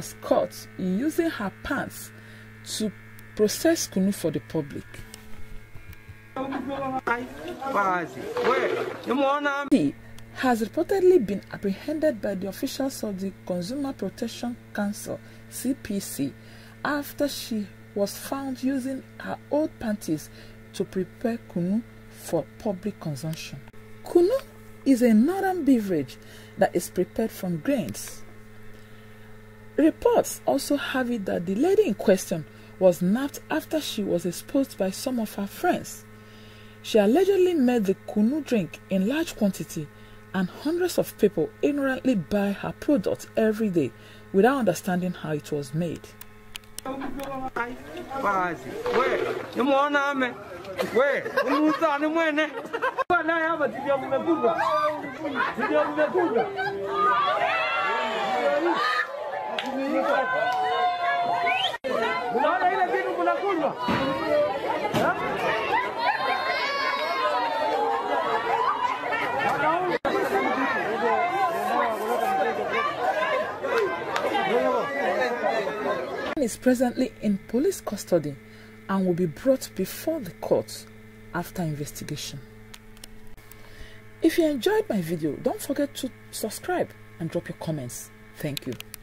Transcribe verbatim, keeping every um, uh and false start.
was caught using her pants to process kunu for the public. She has reportedly been apprehended by the officials of the Consumer Protection Council C P C after she was found using her old panties to prepare kunu for public consumption. Kunu is a northern beverage that is prepared from grains. Reports also have it that the lady in question was nabbed after she was exposed by some of her friends. She allegedly made the kunu drink in large quantity, and hundreds of people ignorantly buy her product every day without understanding how it was made. Is presently in police custody and will be brought before the court after investigation. If you enjoyed my video, don't forget to subscribe and drop your comments. Thank you.